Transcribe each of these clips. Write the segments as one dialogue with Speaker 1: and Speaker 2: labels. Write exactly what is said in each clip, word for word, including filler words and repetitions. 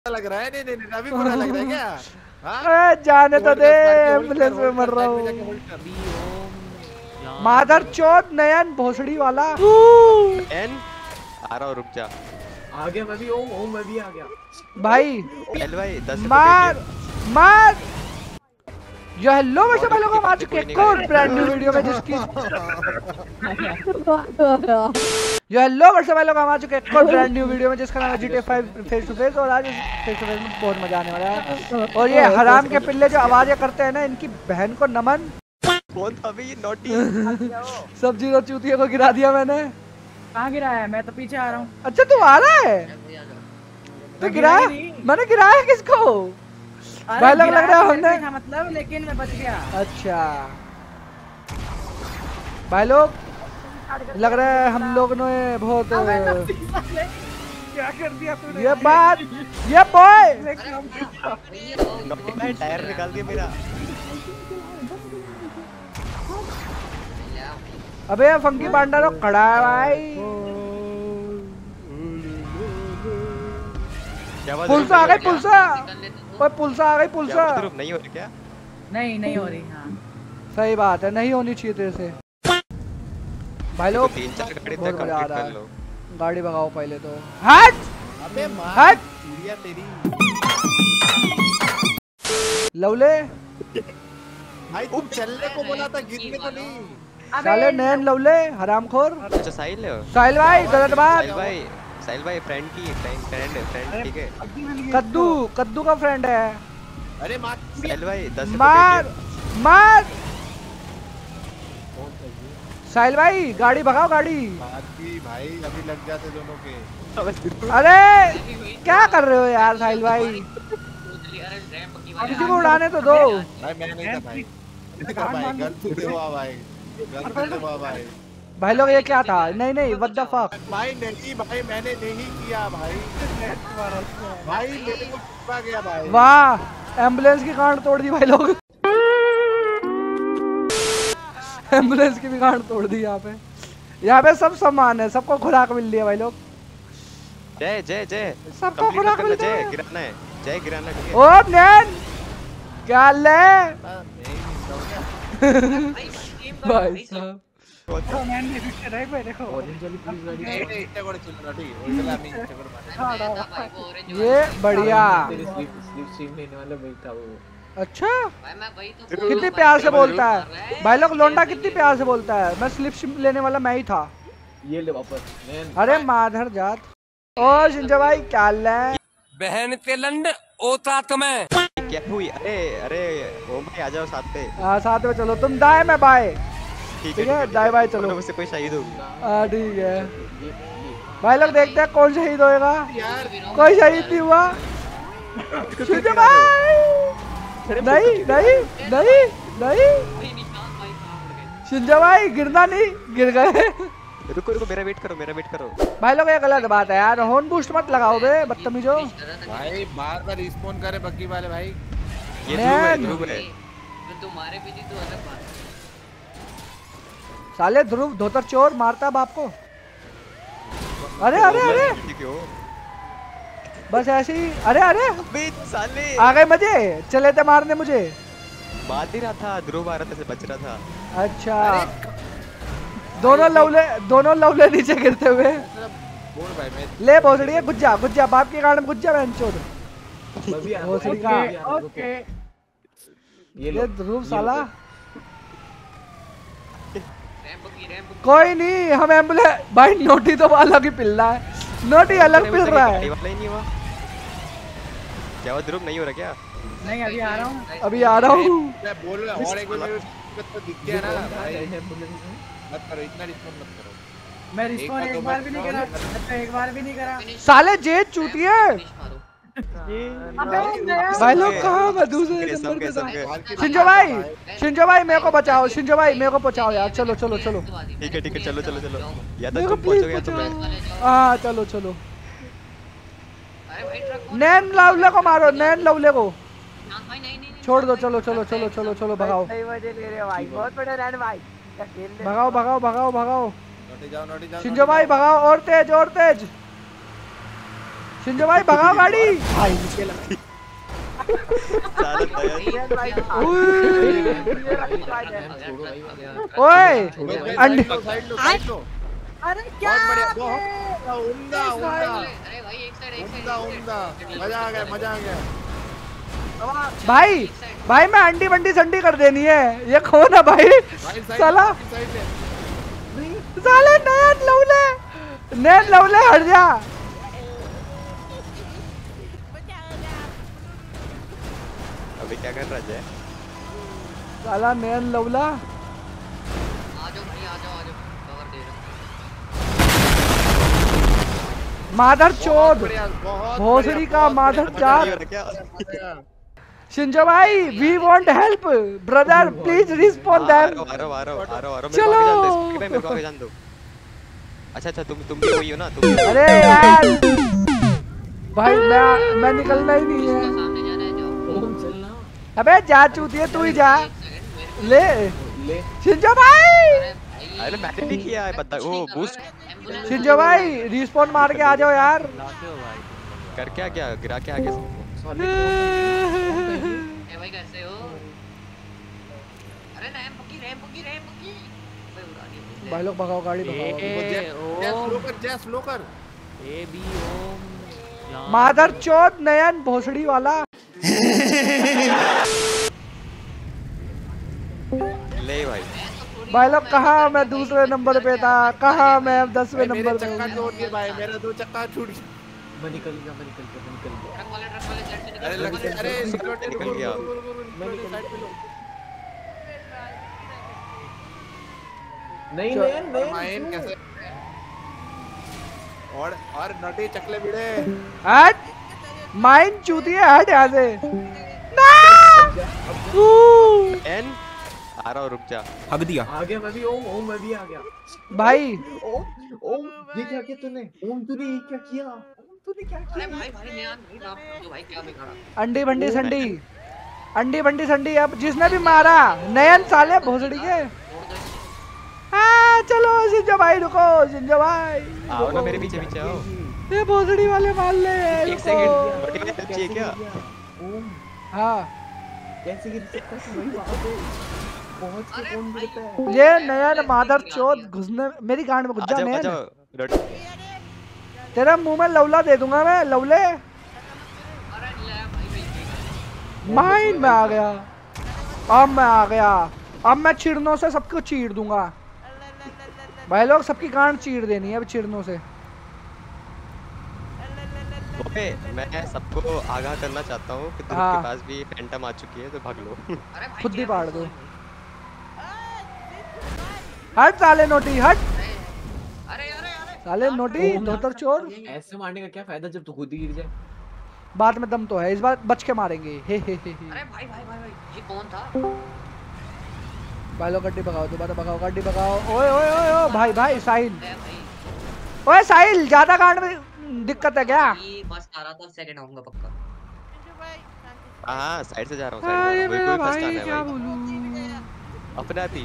Speaker 1: लग रहा है। नहीं नहीं नहीं अभी बुरा लग रहा है क्या?
Speaker 2: हाँ जाने तो दे, एम्बुलेंस में मर रहा हूँ। मादर चौथ नयन भोसड़ी वाला।
Speaker 3: एन आ रहा हूँ, रुक जा।
Speaker 4: आ गया मैं भी। ओम ओम मैं भी आ गया
Speaker 2: भाई।
Speaker 3: एल भाई दस
Speaker 2: मार मार। यो हेलो वैसे भाई लोग आ चुके हैं और ब्रांड न्यू वीडियो में जिसकी यो हेलो वैसे भाई लोग आ चुके हैं और ब्रांड न्यू वीडियो में जिसका नाम है G T A five face to face. और आज फेस टू फेस में बहुत मजा आने वाला है। और ये हराम के पिल्ले जो आवाजें करते हैं ना, इनकी बहन को नमन।
Speaker 3: कौन था अभी ये नोटी?
Speaker 2: सब्जी और चूतिया को गिरा दिया मैंने।
Speaker 5: कहाँ गिराया है? मैं तो पीछे आ रहा हूँ।
Speaker 2: अच्छा तू आ रहा है? तो गिराया मैंने, गिराया किसको? भाई लोग लग रहा है हमने
Speaker 5: मतलब, लेकिन मैं बच गया।
Speaker 2: अच्छा भाई लोग लग रहा है हम लोग ने बहुत
Speaker 5: क्या कर दिया तूने?
Speaker 2: ये बात ये बॉय
Speaker 3: टायर निकाल दिया मेरा।
Speaker 2: अबे फंकी बांडा तो खड़ा है भाई। पुलसा आ गई, पुलसा ओए पुलसा आ गई, पुलसा
Speaker 3: नहीं हो रही क्या?
Speaker 5: नहीं नहीं हो रही। हाँ
Speaker 2: सही बात है, नहीं होनी चाहिए तेरे से। भाई लोग
Speaker 3: तीन चार गाड़ी
Speaker 2: बहुत
Speaker 3: तक
Speaker 2: मजा आ
Speaker 3: कंप्लीट
Speaker 2: रहा
Speaker 3: कर
Speaker 2: है।
Speaker 3: लो।
Speaker 2: गाड़ी भगाओ पहले तो। हट
Speaker 1: अबे मार
Speaker 2: हट
Speaker 1: चूड़िया तेरी।
Speaker 2: लवले
Speaker 1: भाई तुम चलने को बोला था, गिरने को नहीं।
Speaker 2: साले नैन लवले हरामखोर।
Speaker 3: अच्छा साहिल है?
Speaker 2: साहिल भाई गलत बात।
Speaker 3: साहिल भाई साहिल भाई फ्रेंड की फ्रेंड फ्रेंड फ्रेंड ठीक है।
Speaker 2: कद्दू कद्दू का फ्रेंड है।
Speaker 1: अरे मार
Speaker 3: साहिल भाई दस
Speaker 2: मार मार। साहिल भाई गाड़ी भगाओ, गाड़ी।
Speaker 1: बाकी भाई अभी लग जाते दोनों के।
Speaker 2: अरे क्या कर रहे हो यार साहिल भाई? किसी को उड़ाने तो दो।
Speaker 1: भाई मैं नहीं था भाई। भाई गलती से हुआ भाई, गलती से हुआ भाई।
Speaker 2: भाई लोग ये क्या था? नहीं नहीं व्हाट द फक
Speaker 1: भाई नहीं भाई मैंने नहीं किया भाई। भाई मेरे को छुपा गया भाई।
Speaker 2: वाह एम्बुलेंस की गांड तोड़ दी भाई लोग। एम्बुलेंस की भी गांड तोड़ दी। यहाँ पे यहाँ पे सब सामान है, सबको खुराक मिल रही है भाई लोग।
Speaker 3: जय जय जय
Speaker 2: सबको खुराक मिल रही
Speaker 3: जय
Speaker 2: है।
Speaker 3: गिराना है, जय गिराना है।
Speaker 2: ओ नैन क्या ले भाई साहब। ये बढ़िया। अच्छा कितनी प्यार से बोलता है भाई लोग। लोंडा कितनी प्यार से बोलता है। मैं स्लिप शिप लेने वाला मैं ही था।
Speaker 4: ये ले वापस।
Speaker 2: अरे माधर जात। ओ शिंजा भाई क्या ले
Speaker 6: बहन के लंड ओता तुम्हें
Speaker 3: क्या हुई? अरे अरे ओम भाई आ जाओ साथ पे।
Speaker 2: हाँ साथ में चलो, तुम दाएं मैं बाएं।
Speaker 3: ठीक
Speaker 2: ठीक है दाएं बाएं चलो।
Speaker 3: मुझसे कोई शहीद होगा।
Speaker 2: हाँ ठीक है भाई लोग देखते हैं कौन शहीद होएगा। कोई शहीद नहीं हुआ। शिंजा भाई नहीं नहीं नहीं नहीं शिंजा भाई गिरना नहीं, गिर गए।
Speaker 3: रुको रुको मेरा वेट करो, मेरा वेट करो।
Speaker 2: भाई लोग ये गलत बात है यार। हॉर्न बूस्ट मत लगाओ बे बदतमीजो।
Speaker 1: भाई बार बार रिस्पॉन करे बग्गी वाले भाई।
Speaker 3: ये ध्रुव है, ध्रुव है।
Speaker 5: तुम्हारे पीछे तो अलग बात।
Speaker 2: साले ध्रुव धोतर चोर मारता बाप को। अरे अरे अरे
Speaker 3: क्यों?
Speaker 2: बस ऐसे ही। अरे अरे
Speaker 3: साले
Speaker 2: आ गए मजे। चले थे मारने मुझे।
Speaker 3: मार ही रहा था, ध्रुव आ रहा था, बच रहा था।
Speaker 2: अच्छा दोनों लवले दोनों लवले नीचे गिरते हुए।
Speaker 1: बोल भाई मैं
Speaker 2: ले भोसड़ी है गुज्जा गुज्जा बाप के कारण गुज्जा बहन चोद। भोसड़ी का
Speaker 5: ओके
Speaker 2: ये ध्रुव साला। कोई नहीं हम एम्बुलेंस भाई। नोटी तो अलग ही पिल रहा है। नोटी अलग पिल रहा है।
Speaker 3: नहीं हुआ क्या? वो ध्रुव नहीं हो रहा क्या?
Speaker 5: नहीं अभी आ रहा हूँ।
Speaker 2: अभी आ रहा हूँ।
Speaker 1: मैं बोल रहा हूँ और एक बार तो दिख गया ना भाई। मत करो इतना रिस्पॉन्स मत करो।
Speaker 5: मैं रिस्पॉन्स एक बार भी नहीं करा। मैं एक बार भी नहीं करा।
Speaker 2: साले जेद चूतिए। भाई लोग कहाँ मैं दूसरे नंबर पे था। शिंजो भाई शिंजो भाई मेरे को बचाओ। शिंजो भाई मेरे को बचाओ यार। चलो चलो चलो
Speaker 3: ठीक है ठीक है चलो चलो चलो। या तो तुम पहुंचोगे या तो मैं।
Speaker 2: हाँ चलो चलो। नैन लवले को मारो, नैन लवले को छोड़ दो। चलो चलो चलो चलो चलो भगाओ भगाओ भगाओ भगाओ भगाओ। शिंजो भाई भगाओ और तेज और तेज। शिंजो भाई भगाओ गाड़ी।
Speaker 1: भाई नीचे लगा
Speaker 3: साला तैयार
Speaker 2: ओए अंडे
Speaker 1: साइड लो साइड लो।
Speaker 5: अरे
Speaker 1: बहुत बढ़िया बहुत उम्दा उम्दा
Speaker 5: अरे भाई एक साइड एक
Speaker 1: उम्दा उम्दा मजा आ गया मजा आ गया।
Speaker 2: भाई भाई मैं अंडी बंडी संडी कर देनी है। ये कौन है भाई?
Speaker 1: भाई साइड
Speaker 2: साला
Speaker 1: साइड ले
Speaker 2: साले नैन लवले नैन लवले हट जा।
Speaker 3: अभी क्या कर रहा है?
Speaker 2: साला नैन लवला
Speaker 5: आ जाओ भाई आ जाओ आ जाओ कवर दे रहा
Speaker 2: माधर चोद
Speaker 1: बढ़िया बहुत
Speaker 2: भोसड़ी का माधर
Speaker 3: ये
Speaker 2: चार।
Speaker 3: हो रहा क्या?
Speaker 1: बढ़िया।
Speaker 2: शिंजो भाई we want help brother please respond
Speaker 3: uh
Speaker 2: them.
Speaker 3: रहा हूँ, आ रहा हूँ, आ रहा हूँ, आ रहा हूँ, आ रहा हूँ।
Speaker 2: चलो।
Speaker 3: मेरे को आगे जान दो, अच्छा अच्छा तुम तुम भी वही हो ना तुम?
Speaker 2: अरे यार भाई मैं मैं निकलना ही नहीं है।
Speaker 5: सामने जाना है जाओ
Speaker 4: ओम चलना
Speaker 2: अबे जा चूतिए तू ही जा ले
Speaker 4: ले
Speaker 2: शिंजो भाई।
Speaker 3: अरे मैंने नहीं किया है पता वो बूस्ट
Speaker 2: शिंजो भाई रिस्पॉन मार के आ जाओ यार।
Speaker 3: कर क्या क्या गिरा के आगे से
Speaker 5: ए भाई कैसे हो? अरे रैम पकी रैम पकी रैम पकी भाई उड़ा दिया।
Speaker 2: भाई लोग भगाओ गाड़ी भगाओ।
Speaker 1: जैस स्लो कर जैस स्लो कर।
Speaker 7: ए बी ओम
Speaker 2: माधर चोद नयन भोसड़ी वाला।
Speaker 3: ले भाई
Speaker 2: भाई लोग कहा मैं दूसरे नंबर पे था, कहा मैं अब दसवें
Speaker 1: मेरे
Speaker 2: नंबर पे
Speaker 1: चक्का
Speaker 2: हूँ।
Speaker 1: तोड़ दिए भाई मेरा दो चक्का छूट गया।
Speaker 4: मैं निकल गया मैं निकल गया मैं निकल गया
Speaker 5: ट्रक वाले ट्रक वाले साइड से निकल
Speaker 1: अरे लग
Speaker 5: निकल
Speaker 1: अरे सिक्योरिटी
Speaker 3: निकल गया।
Speaker 1: साइड पे लो।
Speaker 4: नहीं
Speaker 2: चल।
Speaker 4: नहीं नहीं
Speaker 1: माइन कैसे और और नटी चकले भिड़े।
Speaker 2: हट माइन चूती है हट यहाँ से ना। ऊ।
Speaker 3: एन आ रहा हूँ रुक जा।
Speaker 1: हग दिया।
Speaker 4: आ गया मैं भी ओम ओम मैं भी आ गया।
Speaker 2: भाई
Speaker 4: ओम ओम ये क्या किया तूने? ओम तूने ये क्या किया? ओम तूने क्या
Speaker 5: अरे
Speaker 4: किया?
Speaker 5: भाई भाई मैं भाई माफ कर दो भाई क्या बिगाड़ा?
Speaker 2: अंडी बंडी संडी अंडी बंडी संडी अब जिसने भी मारा नयन साले भोसड़ी के।
Speaker 5: छोड़ दो इसे।
Speaker 2: हाँ चलो शिंजो भाई रुको शिंजो भाई
Speaker 3: आओ ना मेरे पीछे पीछे आओ।
Speaker 2: ये भोसड़ी वाले मार ले
Speaker 3: एक
Speaker 2: रुको।
Speaker 3: सेकंड बड़ी हेल्प चाहिए क्या?
Speaker 4: ओम
Speaker 2: हाँ
Speaker 4: कैसे गिर सकता है वही बात है। पहुंच के
Speaker 5: अरे
Speaker 4: कौन
Speaker 5: भाई।
Speaker 4: गिरता है?
Speaker 2: ये नयन माधर चोद घुसने मेरी गांड में घुस जा
Speaker 3: आजाओ
Speaker 2: नयन।
Speaker 3: आजाओ लड़
Speaker 2: तेरा मुंह में लवला दे दूंगा मैं लवले।
Speaker 5: अरे ले भाई भाई
Speaker 2: माइन में आ गया अब मैं आ गया अब मैं चिड़नों से सबको चीर दूंगा। भाई लोग सबकी गांड चीर देनी है अब चिड़नों से।
Speaker 3: ओके मैं सबको आगाह करना चाहता हूँ कि
Speaker 2: हाँ।
Speaker 3: तुम्हारे पास भी फैंटम आ चुकी है तो भाग लो।
Speaker 5: अरे भाई
Speaker 2: खुद ही
Speaker 5: क्या
Speaker 2: पाड़
Speaker 5: कर
Speaker 2: दो।
Speaker 5: रहे
Speaker 2: हट साले नोटी हट
Speaker 5: हो? अरे अरे अरे
Speaker 2: साले नोटी धोतर चोर।
Speaker 4: ऐसे मारने का क्या फायदा जब तू खुद ही गिर जाए?
Speaker 2: बात में दम तो है इस बार बच के मारेंगे हे हे हे हे।
Speaker 5: अरे भाई भाई भाई भाई ये कौन था?
Speaker 2: भाई लोग गड्डी भगाओ दोबारा भगाओ गाड़ी भगाओ। ओए ओए ओए ओए भाई भाई साहिल
Speaker 5: अरे भाई
Speaker 2: ओए साहिल ज्यादा गांड में दिक्कत है क्या?
Speaker 5: ये बस आ रहा था सेकंड आऊंगा पक्का।
Speaker 3: हाँ साइड से जा रहा हूँ
Speaker 2: अरे
Speaker 3: साइड से
Speaker 2: मेरा
Speaker 3: फर्स्ट
Speaker 2: भाई
Speaker 3: आना
Speaker 2: क्या
Speaker 3: है भाई
Speaker 2: बोलूं।
Speaker 3: अपना थी।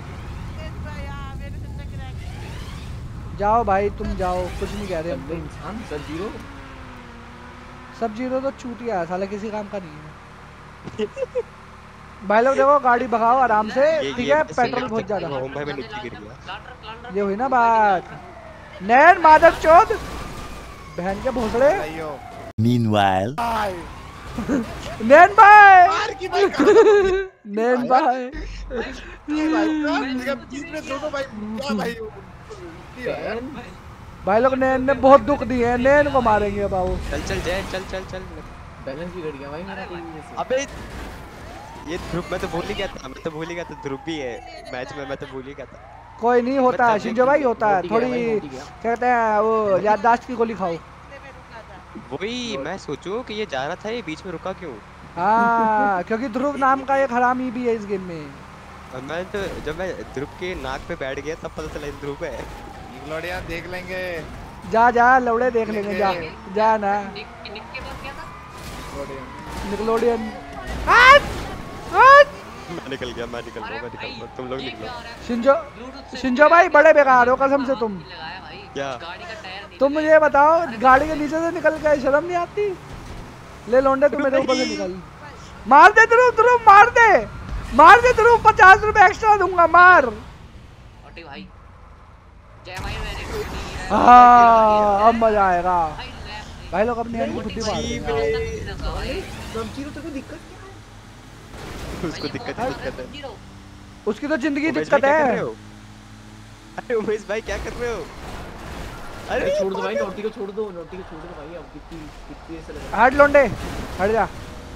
Speaker 2: जाओ भाई तुम जाओ कुछ नहीं कह रहे हम
Speaker 4: बंदे इंसान सब जीरो।
Speaker 2: सब जीरो तो चूतिया है साला किसी काम का नहीं है। भाई लोग देखो गाड़ी भगाओ आराम से
Speaker 3: ये
Speaker 2: ठीक
Speaker 3: ये
Speaker 2: है
Speaker 3: बस
Speaker 2: पेट्रोल
Speaker 3: ये
Speaker 2: बहुत ज्यादा।
Speaker 3: ओम भाई में नीचे गिर गया।
Speaker 5: लांडर लांडर
Speaker 2: ये हुई ना बात नैन माधर चोद बहन के भोसड़े।
Speaker 1: आइयो
Speaker 8: Meanwhile,
Speaker 2: नैन भाई
Speaker 1: मार की भाई
Speaker 2: नैन भाई
Speaker 1: भाई बीच में दोनों भाई क्या भाई
Speaker 4: फैन
Speaker 2: भाई लोग नैन ने बहुत दुख दिए हैं नैन को मारेंगे अब आओ।
Speaker 3: चल चल जय चल चल चल।
Speaker 4: बैलेंस बिगड़ गया भाई मेरा तेजी से।
Speaker 3: अबे ये ध्रुव मैं तो भूल ही गया था मैं तो भूल ही गया था ध्रुव भी है मैच में मैं तो भूल ही गया था।
Speaker 2: कोई नहीं होता है शिंजो भाई होता है
Speaker 4: मोटी गया भाई,
Speaker 2: थोड़ी
Speaker 4: मोटी गया।
Speaker 2: कहते हैं वो याददाश्त की गोली खाओ।
Speaker 3: वही मैं सोचूं कि ये जा रहा था ये बीच में रुका क्यों?
Speaker 2: हाँ क्योंकि ध्रुव नाम का एक हरामी भी है इस गेम में।
Speaker 3: और मैं तो जब मैं ध्रुव के नाक पे बैठ गया तब पता चला ये ध्रुव है।
Speaker 1: लोडिया देख लेंगे
Speaker 2: जा जा लौड़े देख लेंगे जा जा ना
Speaker 5: निक निक के पास गया था।
Speaker 1: लोडिया
Speaker 2: निकलोडियन। हट हट
Speaker 3: मैं निकल गया मैं निकल
Speaker 5: अरे
Speaker 3: गया मैं
Speaker 5: भाई
Speaker 3: निकल गया तुम लोग
Speaker 5: ये
Speaker 3: निकलो।
Speaker 5: क्या हो रहा है?
Speaker 2: शिंजो
Speaker 5: ब्लूटूथ से
Speaker 2: शिंजो भाई बड़े बेकार हो कसम से तुम।
Speaker 5: लगाया भाई
Speaker 3: क्या
Speaker 5: गाड़ी का टायर नहीं
Speaker 2: तुम मुझे ये बताओ, गाड़ी के नीचे से निकल के शर्म नहीं आती? ले लौंडे तू मेरे ऊपर से निकल, मार दे ध्रुव, ध्रुव मार दे, मार दे ध्रुव, पचास रुपए एक्स्ट्रा दूंगा, मार।
Speaker 5: छोटे भाई जय भाई मैंने
Speaker 2: हाँ अब मजा आएगा
Speaker 5: भाई left
Speaker 2: भाई, लोग अपनी एंड खुद ही मार देंगे।
Speaker 4: समझी तो दिक्कत क्या है?
Speaker 3: उसको दिक्कत ही दिक्कत है।
Speaker 2: उसकी तो जिंदगी
Speaker 3: उमेश
Speaker 2: दिक्कत
Speaker 3: भाई, क्या कर
Speaker 2: है।
Speaker 3: रहे हो? अरे उमेश भाई क्या कर रहे हो?
Speaker 4: अरे
Speaker 3: अरे
Speaker 4: छोड़ दो भाई, नोटी को छोड़ दो, नोटी को छोड़ दो भाई, अब कितनी कितनी ऐसे लग रहा
Speaker 2: हट लौंडे, हट जा।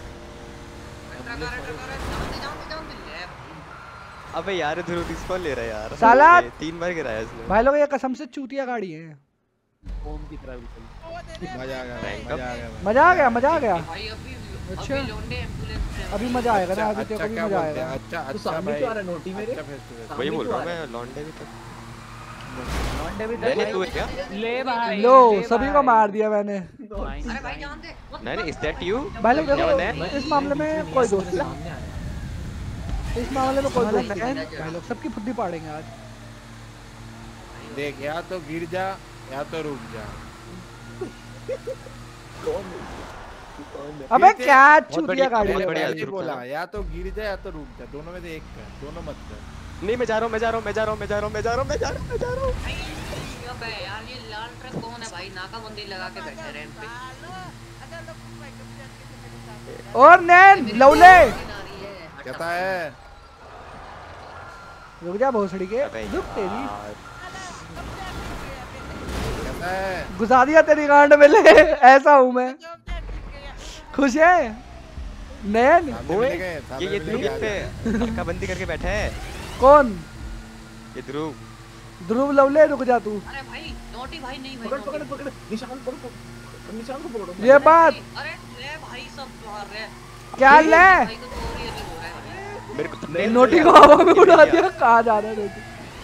Speaker 3: अबे यार ध्रुव रिस्पॉन ले रहा है यार।
Speaker 2: साला।
Speaker 3: ये तीन बार गिराया इसने।
Speaker 2: भाई लोग ये कसम से चूतिया गाड़ी है।
Speaker 1: ओम की तरह बिल्कुल मजा आ गया,
Speaker 3: Rank
Speaker 1: मजा आ गया।
Speaker 2: मजा आ गया, मजा आ गया।
Speaker 5: भाई अभी
Speaker 2: अच्छा।
Speaker 5: अभी लौंडे एम्बुलेंस से
Speaker 2: अभी मजा आएगा ना, अभी
Speaker 1: अच्छा
Speaker 2: तेरे को भी
Speaker 1: क्या
Speaker 2: मजा
Speaker 1: बोलते
Speaker 2: आएगा।
Speaker 1: हैं? अच्छा
Speaker 4: है। तू
Speaker 1: अच्छा
Speaker 4: सामने
Speaker 1: भाई,
Speaker 4: क्यों आ रहा है नोटी मेरे?
Speaker 1: अच्छा फेस्टिवल।
Speaker 3: वही बोल रहा हूँ
Speaker 4: सामने
Speaker 3: मैं, लौंडे भी तक।
Speaker 7: लौंडे भी
Speaker 3: नहीं नहीं तू है क्या?
Speaker 7: ले भाई
Speaker 2: लो
Speaker 7: ले
Speaker 2: सभी को
Speaker 7: भाई।
Speaker 2: मार दिया मैंने।
Speaker 7: भाई,
Speaker 5: अरे भाई जान दे
Speaker 3: नहीं नहीं, इज दैट यू?
Speaker 2: भाई लोग
Speaker 3: क्या
Speaker 2: देखो,
Speaker 3: बंदा है?
Speaker 2: इस मामले में कोई दोस्त नहीं,
Speaker 4: सामने आया।
Speaker 2: इस मामले में कोई दोस्त नहीं है।
Speaker 5: भाई
Speaker 2: भाई लोग सबकी फुद्दी पाड़ेंगे आज।
Speaker 1: देख, या तो गिर जा या तो रुक जा।
Speaker 4: कौन है? तू कौन है?
Speaker 2: अबे
Speaker 1: गिरते-
Speaker 2: क्या
Speaker 3: बहुत
Speaker 2: चूतिया
Speaker 3: बढ़िया,
Speaker 2: गाड़ी
Speaker 3: बहुत
Speaker 2: है।
Speaker 3: बढ़िया।
Speaker 1: मैंने
Speaker 3: ध्रुव
Speaker 1: बोला
Speaker 3: का।
Speaker 1: या तो गिर जा या तो रुक जा, दोनों में से एक कर, दोनों मत कर।
Speaker 3: नहीं मैं जा रहा हूँ, मैं जा रहा हूँ, मैं जा रहा हूँ, मैं जा रहा हूँ, मैं जा रहा हूँ, मैं जा रहा हूँ, मैं जा रहा हूँ।
Speaker 5: भाई अबे यार ये लाल ट्रक कौन है भाई? नाकाबंदी लगा के बैठे रैंप पे।
Speaker 2: और नैन लौले,
Speaker 1: कहता है
Speaker 2: रुक जा भोसड़ी के,
Speaker 3: अबे
Speaker 2: रुक तेरी
Speaker 3: यार।
Speaker 1: कहता है
Speaker 2: घुसा दिया तेरी गांड में। ले ऐसा हूँ मैं। खुश है नैन?
Speaker 1: सामने
Speaker 3: ओए,
Speaker 1: मिल गए,
Speaker 3: ये
Speaker 1: सामने
Speaker 3: ये
Speaker 1: मिल
Speaker 3: ध्रुव
Speaker 1: गए,
Speaker 3: पे नाकाबंदी करके बैठा है।
Speaker 2: कौन?
Speaker 3: ये ध्रुव।
Speaker 2: ध्रुव लवले, रुक जा तू।
Speaker 5: अरे भाई नोटी भाई नहीं भाई
Speaker 4: पकड़
Speaker 5: नोटी।
Speaker 4: पकड़ पकड़, निशान पकड़ पकड़, निशान को पकड़ो।
Speaker 2: ये बात
Speaker 5: अरे ले भाई सब मार रहे हैं।
Speaker 2: क्या ले?
Speaker 5: भाई को तो और ये हो रहा है भाई।
Speaker 3: मेरे को thumbnail
Speaker 2: नोटी
Speaker 3: मिल
Speaker 2: को
Speaker 3: गया।
Speaker 2: हवा में उड़ा दिया। कहाँ जा रहा है नोटी?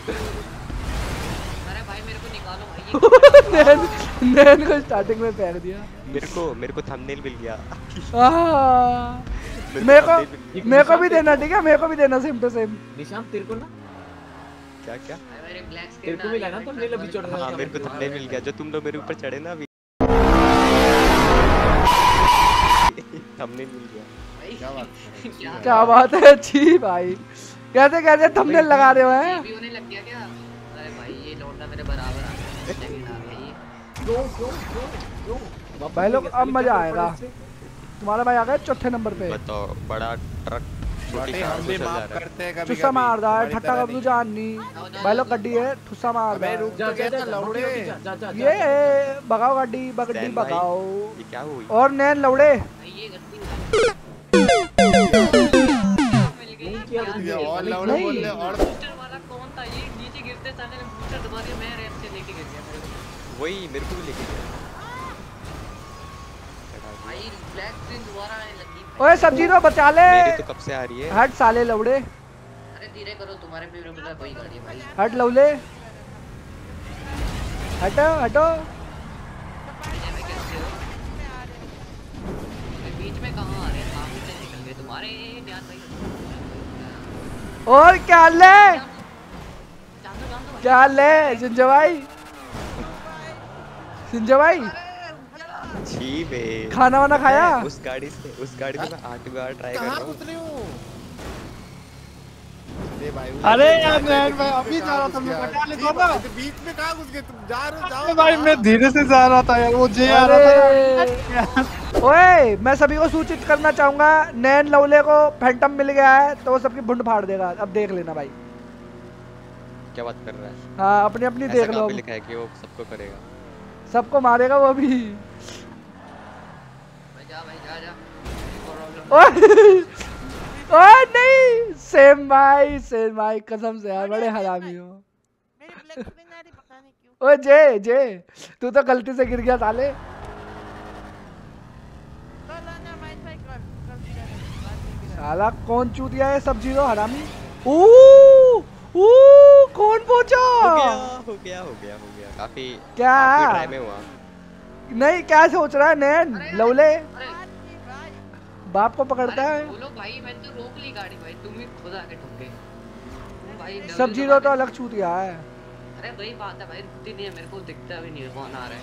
Speaker 5: अरे भाई मेरे को निकालो भाई ये
Speaker 2: नैन नैन को स्टार्टिंग में फेंक दिया।
Speaker 3: मेरे को मेरे को थंबनेल मिल गया।
Speaker 2: आह, मेरे को
Speaker 3: thumbnail मिल गया।
Speaker 2: मेरे को भी देना, ठीक है? मेरे को भी देना सेम टू सेम।
Speaker 4: निशान तेरे को ना,
Speaker 3: क्या क्या?
Speaker 5: मेरे ब्लैक स्क्रीन
Speaker 4: तेरे को मिला ना, तो मेरे अभी चढ़ रहा
Speaker 3: हाँ
Speaker 4: है।
Speaker 3: मेरे को थंबनेल मिल गया, जो तुम लोग मेरे ऊपर चढ़े ना अभी। थंबनेल मिल गया।
Speaker 1: क्या बात है?
Speaker 2: क्या बात है? अच्छी भाई, कैसे कैसे थंबनेल लगा रहे हो हैं?
Speaker 5: ये भी होने लग गया क्या? अरे भाई ये लौंडा मेरे बराबर आ गया। लेकिन आ गया ये।
Speaker 4: क्यों क्यों क्यों क्यों? वापस
Speaker 2: भाई लोग,
Speaker 4: ले गया,
Speaker 2: अब मजा
Speaker 4: क्या
Speaker 2: आएगा।
Speaker 4: पकड़ इससे?
Speaker 2: तुम्हारा भाई आ गया चौथे नंबर पे।
Speaker 3: बताओ, बड़ा ट्रक छोटी
Speaker 1: बाटे
Speaker 3: कार
Speaker 1: हम
Speaker 3: से
Speaker 1: भी
Speaker 3: चल जा
Speaker 1: माफ
Speaker 3: रहा है।
Speaker 1: करते हैं कभी
Speaker 2: ठुस्सा
Speaker 1: कभी,
Speaker 2: मार रहा है,
Speaker 1: हमारी
Speaker 2: ठट्टा
Speaker 1: तरह
Speaker 2: कब्जू
Speaker 1: नहीं।
Speaker 2: जाननी। भाई लोग गड्डी है, ठुस्सा मार
Speaker 1: अबे
Speaker 2: रहा है।
Speaker 1: रुक
Speaker 4: जा
Speaker 1: तो
Speaker 4: जा
Speaker 1: जा
Speaker 4: जा,
Speaker 1: लौड़े।
Speaker 4: नोटी, जा जा जा।
Speaker 2: ये भगाओ गाड़ी, बगड्डी
Speaker 3: सैन भाई,
Speaker 2: भगाओ।
Speaker 3: ये क्या हुई?
Speaker 2: और नैन लौड़े,
Speaker 5: भाई ये गलती मिल गई।
Speaker 4: नहीं किया तुमने।
Speaker 1: ये और लौड़े
Speaker 2: नहीं।
Speaker 1: बोल रहे और
Speaker 5: बूस्टर वाला कौन था? ये नीचे गिरते साले ने बूस्टर दबा दिया, मैं रैंप से लेके गिर गया मेरे को।
Speaker 3: वही मेरे को भी लेके गया।
Speaker 5: भाई ब्लैक स्क्रीन दोबारा आने लगी।
Speaker 2: ओए सब्जी तो बचा ले।
Speaker 3: मेरी तो कब से आ रही है।
Speaker 2: हट साले लौड़े,
Speaker 5: अरे धीरे करो, तुम्हारे पे मेरा कोई गाड़ी है भाई।
Speaker 2: हट लौले, हटो हटो।
Speaker 5: बीच में कैसे हो? ये बीच में कहाँ आ रहे हैं? सामने से निकल गए तुम्हारे ध्यान भाई।
Speaker 2: और क्या ले?
Speaker 5: जान दो जान दो भाई।
Speaker 2: क्या ले सिंजा भाई? सिंजा भाई
Speaker 3: छी बे।
Speaker 2: खाना वाना खाया?
Speaker 3: उस गाड़ी से उस गाड़ी से मैं आठ बार ट्राई कर
Speaker 1: कहाँ
Speaker 3: रहा हूँ।
Speaker 1: उतरे हो? अरे भाई,
Speaker 8: अरे
Speaker 1: उधर
Speaker 8: यार,
Speaker 1: बीच
Speaker 8: नैन
Speaker 1: में
Speaker 8: भाई,
Speaker 1: कहाँ
Speaker 8: अभी
Speaker 1: घुस
Speaker 8: जा रहा था,
Speaker 1: गया?
Speaker 8: मैं बचा लेता
Speaker 1: जी,
Speaker 8: ना।
Speaker 1: भाई, तो बीच में कहाँ घुस गए तुम? जा रहे हो, जाओ
Speaker 8: अरे भाई
Speaker 1: कहाँ?
Speaker 8: मैं धीरे से जा रहा था यार, वो जे आ रहा था
Speaker 2: अरे ओए, मैं सभी को सूचित करना चाहूंगा, नैन लौले को फैंटम मिल गया है तो वो सबकी भुंड फाड़ देगा। अब देख लेना भाई।
Speaker 3: क्या बात कर रहा है?
Speaker 2: हाँ अपनी अपनी
Speaker 3: ऐसा
Speaker 2: देख
Speaker 3: कहाँ
Speaker 2: लो।
Speaker 3: पे लिखा है कि वो सबको करेगा?
Speaker 2: सबको मारेगा वो भी।
Speaker 5: भाई जा भाई जा जा। प्रॉब्लम
Speaker 2: ओए ओए नहीं, सेम भाई, सेम भाई, कसम से यार बड़े हरामी हो। ओए जे जे तू तो गलती से गिर गया साले। साला कौन चूतिया है? सब जीरो हरामी। ऊ ऊ कौन पहुंचा?
Speaker 3: हो गया हो गया हो गया हो गया काफी
Speaker 2: क्या?
Speaker 3: काफी ट्राई में हुआ।
Speaker 2: नहीं क्या सोच रहा है नैन लौले?
Speaker 5: अरे
Speaker 2: बाप को पकड़ता
Speaker 5: अरे
Speaker 2: है।
Speaker 5: बोलो भाई, मैंने तो रोक ली गाड़ी भाई, तुम ही खुद आके ठुक गए भाई।
Speaker 2: सब जीरो तो अलग चूतिया है।
Speaker 5: अरे अरे वही बात है भाई, रुकती नहीं है, मेरे को दिखता भी नहीं है कौन आ रहा है।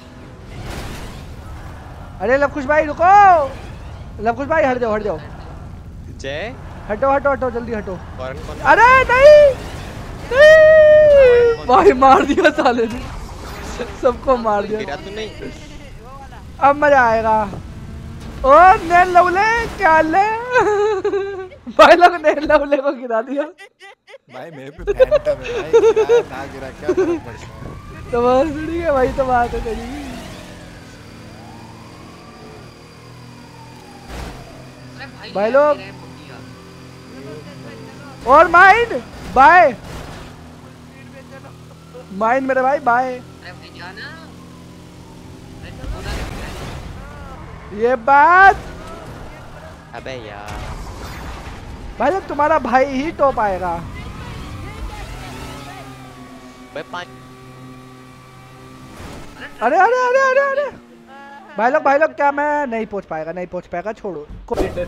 Speaker 2: अरे लवकुश भाई रुको, लवकुश भाई हट जाओ हट जाओ।
Speaker 3: जय
Speaker 2: हटो हटो हटो जल्दी हटो।
Speaker 3: कौन कौन?
Speaker 2: अरे नहीं नहीं भाई मार दिया साले ने, सबको मार दिया।
Speaker 3: गिरा तू नहीं?
Speaker 2: अब मजा आएगा। ओ नैन लवले क्या ले भाई लोग नैन लवले को गिरा दिया
Speaker 1: भाई मेरे पे फैंटम है भाई, क्या ना गिरा क्या फर्क पड़ता है।
Speaker 2: तो बस ठीक है भाई, तो बात है तेरी।
Speaker 5: अरे भाई
Speaker 2: भाई
Speaker 5: यार,
Speaker 2: लोग।
Speaker 5: मेरा बग्गी यार।
Speaker 2: और माइंड बाय माइंड मेरे भाई बाय।
Speaker 5: अरे भाई जाना, अरे तो बोला नहीं।
Speaker 2: ये बात
Speaker 3: अबे यार
Speaker 2: भाई लोग तुम्हारा भाई ही टॉप आएगा।
Speaker 3: भाई पाँच।
Speaker 2: अरे अरे अरे अरे अरे भाई लोग भाई लोग क्या मैं नहीं पहुंच पाएगा, नहीं पहुंच पाएगा, छोड़ो।
Speaker 4: डर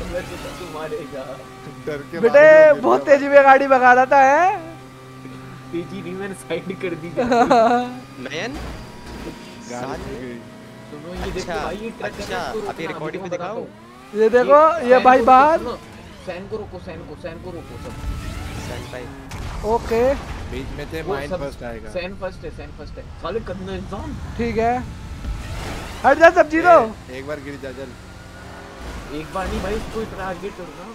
Speaker 4: के
Speaker 2: बेटे बहुत तेजी में गाड़ी भगा रहा था है।
Speaker 4: तेजी नहीं, मैंने साइड कर दी।
Speaker 3: नयन
Speaker 1: गाड़ी गिर गई।
Speaker 4: सुनो ये देखो
Speaker 3: अच्छा
Speaker 4: भाई, ये ट्रक है,
Speaker 3: अच्छा
Speaker 4: इसको
Speaker 3: अभी
Speaker 4: रोकना,
Speaker 3: रिकॉर्डिंग में
Speaker 4: अभी
Speaker 3: दिखाओ।
Speaker 4: बताओ।
Speaker 2: ये देखो ये भाई बाहर।
Speaker 4: सैन को रोको, सैन को सैन को रोको सब।
Speaker 3: सैन भाई
Speaker 2: ओके
Speaker 1: बीच में थे,
Speaker 4: वो
Speaker 1: माइंड
Speaker 4: सब-
Speaker 1: फर्स्ट आएगा।
Speaker 4: सैन फर्स्ट है, सैन फर्स्ट है। साले करना एग्जाम।
Speaker 2: ठीक है, हट जा सब्जी दो।
Speaker 1: एक बार गिर जा चल।
Speaker 4: एक बार नहीं भाई, उसको इतना आगे करूंगा।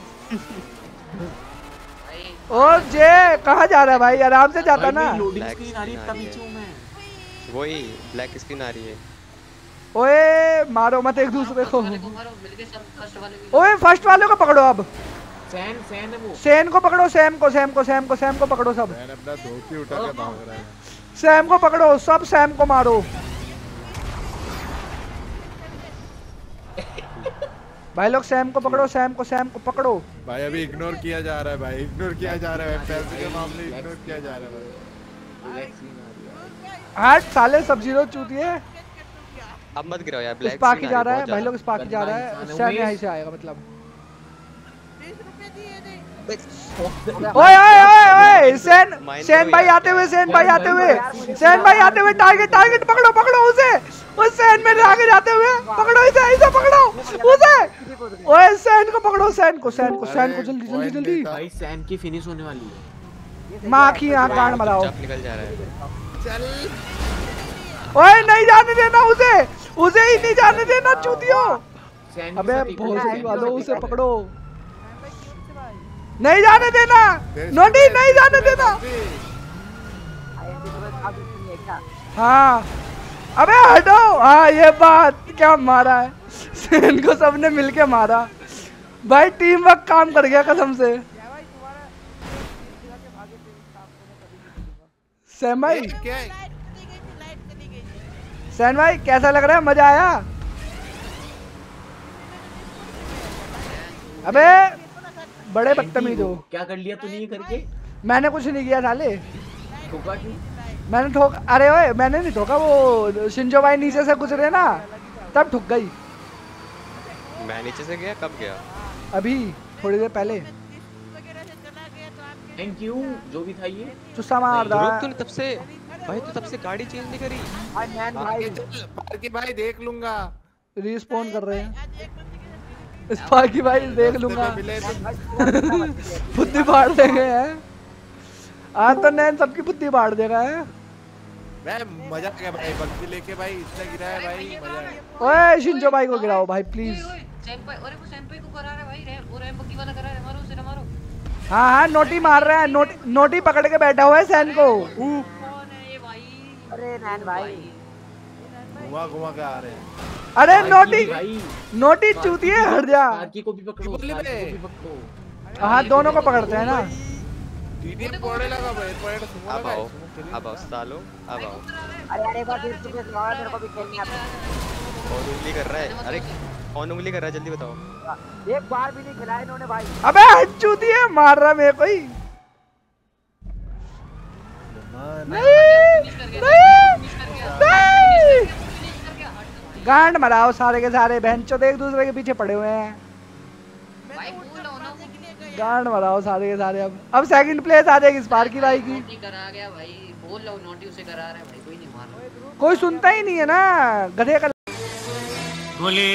Speaker 5: भाई
Speaker 2: और जे कहाँ जा रहा है भाई, आराम से जाता ना।
Speaker 4: लोडिंग
Speaker 3: Black
Speaker 4: स्क्रीन आ रही है,
Speaker 3: screen
Speaker 4: इतना
Speaker 3: आ रही है।
Speaker 4: पीछे हूं मैं।
Speaker 3: वही ब्लैक स्क्रीन आ रही है।
Speaker 2: ओए मारो मत एक दूसरे को।
Speaker 5: वाले को मारो, मिलके सब फर्स्ट वाले को।
Speaker 2: ओए फर्स्ट वाले को पकड़ो अब।
Speaker 4: सैन सैन है वो।
Speaker 2: सैन को पकड़ो, सैम को सैम को सैम को सैम को पकड़ो सब।
Speaker 1: मैंने अपना धोती उठा के भाग रहा है।
Speaker 2: सैम को पकड़ो सब, सैम को मारो। भाई लोग सैम को पकड़ो, सैम को सैम को पकड़ो।
Speaker 1: भाई अभी इग्नोर किया जा रहा है, भाई इग्नोर किया जा रहा है, पैसे के मामले इग्नोर किया जा रहा है भाई।
Speaker 4: ब्लैक स्क्रीन आ रही है।
Speaker 2: हट साले सब्जी दो चूतिए।
Speaker 3: अब मत गिराओ यार, ब्लैक
Speaker 2: स्पार्की
Speaker 3: स्क्रीन
Speaker 2: जा
Speaker 3: आ
Speaker 2: रहा
Speaker 3: रही
Speaker 2: है
Speaker 3: है
Speaker 2: भाई लोग, स्पार्की जा रहा है। सैम यहीं से आएगा मतलब। ओए ओए ओए ओए सैन सैन भाई आते हुए, सैन भाई आते हुए, सैन भाई आते हुए। टारगेट टारगेट पकड़ो पकड़ो उसे, उस सैन मेरे आगे जाते हुए पकड़ो इसे, इसे पकड़ो उसे। ओए सैन को पकड़ो, सैन को सैन को सैन को जल्दी जल्दी जल्दी।
Speaker 4: भाई सैन की फिनिश होने वाली है।
Speaker 2: माँ की आँख कान मराओ।
Speaker 3: चुपचाप निकल जा रहा है।
Speaker 2: ओए नहीं जाने देना उसे, उसे ही नहीं जाने देना चूतियो।
Speaker 4: सैन के
Speaker 2: अबे
Speaker 4: साथ एक और
Speaker 2: भोसड़ी
Speaker 4: सैन के
Speaker 2: वालों
Speaker 4: साथ
Speaker 2: उसे
Speaker 4: एक और है।
Speaker 2: पकड़ो, नहीं जाने देना नोटी, नहीं जाने देना। हाँ अबे हटो। हाँ ये बात क्या मारा है इनको सबने मिलके मारा भाई, टीम वर्क काम कर गया कसम से। सैम भाई,
Speaker 1: क्या है?
Speaker 2: सैन भाई कैसा लग रहा है, मजा आया? अबे बड़े बदतमीज हो।
Speaker 4: क्या कर लिया तूने ये करके?
Speaker 2: मैंने कुछ नहीं किया साले,
Speaker 4: ठोका क्यों?
Speaker 2: मैंने ठोक अरे ओए मैंने नहीं ठोका, वो शिंजो भाई नीचे से गुजरे ना तब ठुक गई।
Speaker 3: मैं नीचे से गया, कब गया?
Speaker 2: अभी थोड़ी देर पहले।
Speaker 4: थैंक यू जो भी था ये।
Speaker 2: चुस्सा मार
Speaker 3: ध्रुव
Speaker 2: रहा
Speaker 3: तूने तब से भाई तू तब से गाड़ी चेंज नहीं करी।
Speaker 1: आगे चल, पार्की भाई देख लूंगा।
Speaker 2: रिस्पॉन कर रहे हैं स्पार्की भाई, देख लूंगा।
Speaker 1: रास्ते में मिले तो
Speaker 2: बुद्धि फाड़ देंगे हैं आज तो, नैन सबकी बुद्धि फाड़ देगा है।
Speaker 1: भाई मजा आ गया भाई, बग्गी लेके भाई इतना गिरा है भाई, मजा आ गया।
Speaker 2: ओए शिंजो भाई को गिराओ भाई प्लीज।
Speaker 5: सैंपल, अरे वो सैंपल को करा रहा है भाई, रैम वो रैम बग्गी वाला करा रहा है, मारो उसे ना मारो।
Speaker 2: हाँ हाँ नोटी मार रहा है, नोटी नोटी पकड़ के बैठा हुआ है सैन को।
Speaker 5: कौन है ये भाई?
Speaker 7: अरे नैन भाई,
Speaker 1: घुमा घुमा के आ रहे हैं।
Speaker 2: अरे
Speaker 4: पार्की
Speaker 2: नोटी
Speaker 4: भाई,
Speaker 2: नोटी चूतिए हट जा।
Speaker 4: पार्की को भी पकड़ो,
Speaker 1: बोली
Speaker 4: पार्की
Speaker 1: बे।
Speaker 4: को भी पकड़ो।
Speaker 2: हाँ दोनों को पकड़ते हैं ना।
Speaker 1: टीडीएम पड़े लगा भाई, पड़े तो सुनो
Speaker 3: अब
Speaker 1: लगा
Speaker 3: आओ,
Speaker 1: है।
Speaker 3: अब आओ सालो, अब आओ।
Speaker 7: अरे अरे एक बार फिर से सवाल मेरे को भी खेलनी है।
Speaker 3: कौन उंगली कर रहा है? अरे कौन उंगली कर रहा है, जल्दी बताओ।
Speaker 7: एक बार भी नहीं खिलाया इन्होंने भाई।
Speaker 2: अबे हट चूतिए, मार रहा मेरे को ही। नहीं नहीं गांड मराओ सारे के सारे, बहनचोद एक दूसरे के पीछे पड़े हुए हैं।
Speaker 5: भाई बोलो ना वो
Speaker 2: गांड मराओ सारे के सारे। अब अब सेकंड प्लेस आ जाएगी स्पार्की भाई की।
Speaker 5: नोटी करा गया भाई, बोल लो नोटी उसे करा रहा है भाई, कोई नहीं मार रहा,
Speaker 2: कोई सुनता ही नहीं है ना गधे का
Speaker 6: बोले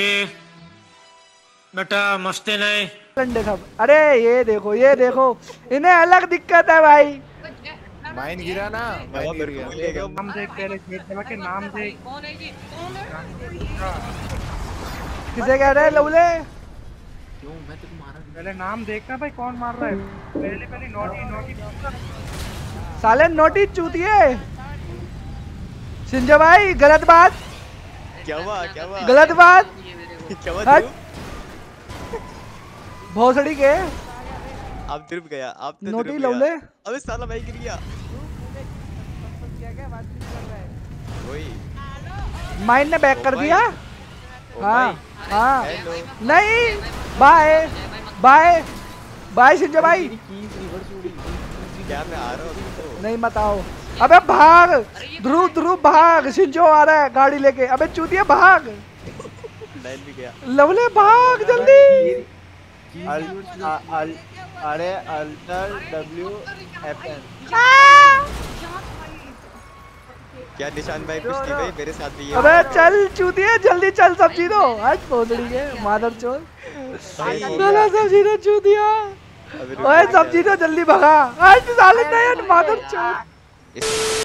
Speaker 6: बेटा मस्ते नहीं
Speaker 2: लंडे सब। अरे ये देखो ये देखो इन्हें अलग दिक्कत है भाई।
Speaker 1: माइन गिरा ना, माइन गिर गया।
Speaker 8: नाम देख पहले खेत दबा के नाम देख।
Speaker 5: कौन है जी, कौन है?
Speaker 2: किसे कह रहे हैं लवले?
Speaker 5: क्यों मैं तेरे को मारा?
Speaker 8: पहले नाम देखना भाई कौन मार रहा है। पहले पहले नोटी नोटी
Speaker 2: साले नोटी चूतिए। सिंजा भाई गलत बात,
Speaker 3: क्या हुआ क्या हुआ
Speaker 2: गलत बात।
Speaker 3: क्या हुआ
Speaker 2: हट।
Speaker 3: ध्रुव?
Speaker 2: भोसड़ी के
Speaker 3: आप ध्रुव गया आप तो
Speaker 2: नोटी
Speaker 3: ध्रुव
Speaker 2: लवले।
Speaker 3: गया। अबे साला भाई गिर गया। वही
Speaker 2: माइन ने बैक
Speaker 3: ओ
Speaker 2: कर
Speaker 3: भाई।
Speaker 2: दिया।
Speaker 3: ओ
Speaker 2: हाँ
Speaker 3: भाई,
Speaker 2: हाँ
Speaker 3: हेलो।
Speaker 2: नहीं बाय बाय बाय सिंजा भाई।
Speaker 3: क्या मैं आ रहा हूँ अभी तो।
Speaker 2: नहीं मत आओ। अबे भाग ध्रुव ध्रुव भाग। सिंजो आ रहा है गाड़ी लेके। अबे चूतिया भाग।
Speaker 3: लाइन भी गया।
Speaker 2: लवले भाग जल्दी।
Speaker 4: अल- अ- अल- अरे अल्टर डब्ल्यू एफ एन।
Speaker 3: क्या निशान भाई कुछ नहीं भाई मेरे साथ भी ये
Speaker 2: अबे चल चूतिया जल्दी चल सब्जी दो। आज भोसड़ी के मादर चोर। साला सब्जी दो चूतिया।
Speaker 3: अबे रुक
Speaker 2: ओए
Speaker 3: जा।
Speaker 2: सब्जी दो जल्दी भगा। आज साले नया मादर चोर।
Speaker 3: इस-